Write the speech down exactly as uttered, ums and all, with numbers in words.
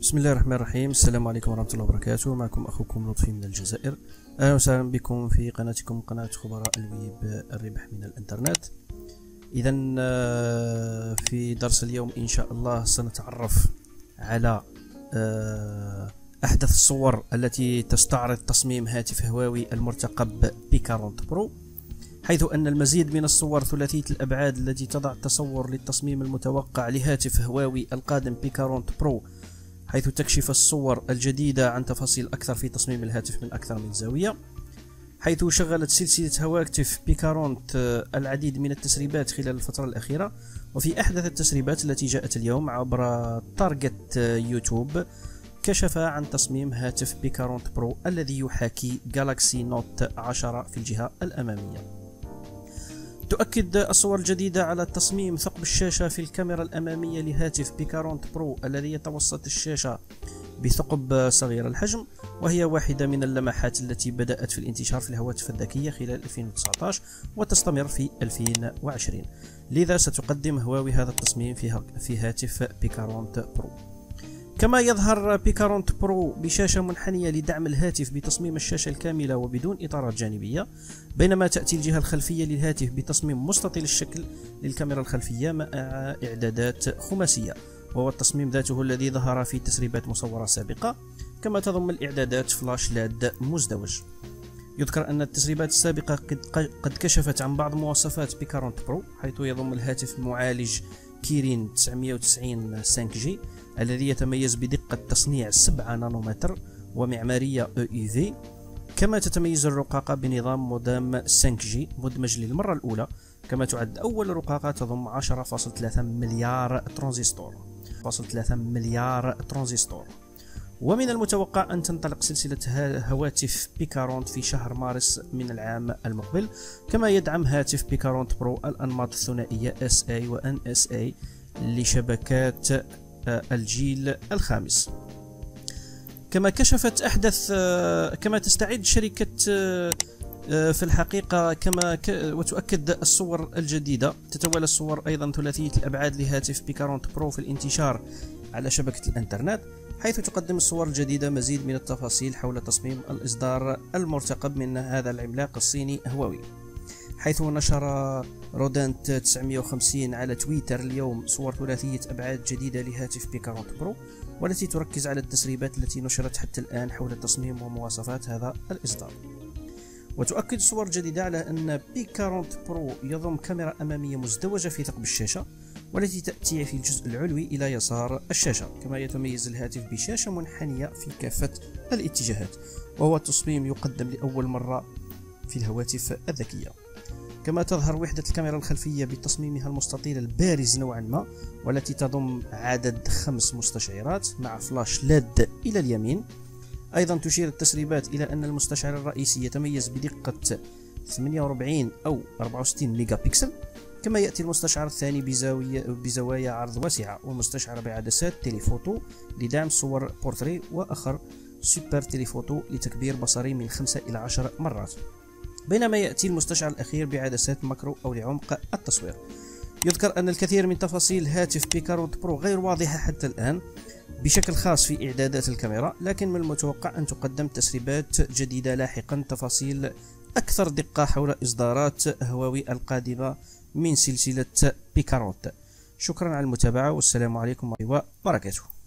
بسم الله الرحمن الرحيم. السلام عليكم ورحمة الله وبركاته. معكم أخوكم لطفي من الجزائر. أهلا وسهلا بكم في قناتكم قناة خبراء الويب الربح من الإنترنت. إذا في درس اليوم إن شاء الله سنتعرف على أحدث الصور التي تستعرض تصميم هاتف هواوي المرتقب بي أربعين برو، حيث أن المزيد من الصور ثلاثية الأبعاد التي تضع تصور للتصميم المتوقع لهاتف هواوي القادم بي أربعين برو، حيث تكشف الصور الجديدة عن تفاصيل أكثر في تصميم الهاتف من أكثر من زاوية، حيث شغلت سلسلة هواتف بي أربعين العديد من التسريبات خلال الفترة الأخيرة. وفي أحدث التسريبات التي جاءت اليوم عبر تارجت يوتيوب كشف عن تصميم هاتف بي أربعين برو الذي يحاكي جالاكسي نوت عشرة في الجهة الأمامية. تؤكد الصور الجديدة على تصميم ثقب الشاشة في الكاميرا الأمامية لهاتف بي أربعين برو الذي يتوسط الشاشة بثقب صغير الحجم، وهي واحدة من اللمحات التي بدأت في الانتشار في الهواتف الذكية خلال ألفين وتسعة عشر وتستمر في ألفين وعشرين. لذا ستقدم هواوي هذا التصميم في هاتف بي أربعين برو. كما يظهر بي أربعين برو بشاشة منحنية لدعم الهاتف بتصميم الشاشة الكاملة وبدون إطارات جانبية، بينما تأتي الجهة الخلفية للهاتف بتصميم مستطيل الشكل للكاميرا الخلفية مع إعدادات خماسية، وهو التصميم ذاته الذي ظهر في تسريبات مصورة سابقة، كما تضم الإعدادات فلاش لاد مزدوج. يذكر أن التسريبات السابقة قد كشفت عن بعض مواصفات بي أربعين برو، حيث يضم الهاتف معالج كيرين تسعمائة وتسعين خمسة جي الذي يتميز بدقة تصنيع سبعة نانومتر ومعمارية او اي في، كما تتميز الرقاقة بنظام مودم خمسة جي مدمج للمرة الأولى، كما تعد أول رقاقة تضم عشرة فاصلة ثلاثة مليار ترانزستور فاصلة ثلاثة مليار ترانزستور. ومن المتوقع أن تنطلق سلسلة هواتف بي أربعين في شهر مارس من العام المقبل، كما يدعم هاتف بي أربعين برو الأنماط الثنائية إس إيه و إن إس إيه لشبكات الجيل الخامس. كما كشفت أحدث كما تستعد شركة في الحقيقة كما وتؤكد الصور الجديدة. تتوالى الصور أيضا ثلاثية الأبعاد لهاتف بي أربعين برو في الانتشار على شبكة الإنترنت، حيث تقدم الصور الجديدة مزيد من التفاصيل حول تصميم الإصدار المرتقب من هذا العملاق الصيني هواوي. حيث نشر رودانت تسعمائة وخمسين على تويتر اليوم صور ثلاثية أبعاد جديدة لهاتف بي أربعين برو، والتي تركز على التسريبات التي نشرت حتى الآن حول تصميم ومواصفات هذا الإصدار. وتؤكد الصور الجديدة على أن بي أربعين برو يضم كاميرا أمامية مزدوجة في ثقب الشاشة، والتي تأتي في الجزء العلوي إلى يسار الشاشة، كما يتميز الهاتف بشاشة منحنية في كافة الاتجاهات، وهو تصميم يقدم لأول مرة في الهواتف الذكية. كما تظهر وحدة الكاميرا الخلفية بتصميمها المستطيل البارز نوعا ما، والتي تضم عدد خمس مستشعرات مع فلاش لاد إلى اليمين. أيضا تشير التسريبات إلى أن المستشعر الرئيسي يتميز بدقة ثمانية وأربعين أو أربعة وستين ميجا بكسل، كما يأتي المستشعر الثاني بزاوية بزوايا عرض واسعة، ومستشعر بعدسات تيليفوتو لدعم صور بورتري، وآخر سوبر تيليفوتو لتكبير بصري من خمسة إلى عشر مرات، بينما يأتي المستشعر الأخير بعدسات ماكرو أو لعمق التصوير. يذكر أن الكثير من تفاصيل هاتف بي أربعين برو غير واضحة حتى الآن، بشكل خاص في إعدادات الكاميرا، لكن من المتوقع أن تقدم تسريبات جديدة لاحقا تفاصيل أكثر دقة حول إصدارات هواوي القادمة من سلسلة بي أربعين. شكرا على المتابعة، والسلام عليكم ورحمة الله وبركاته.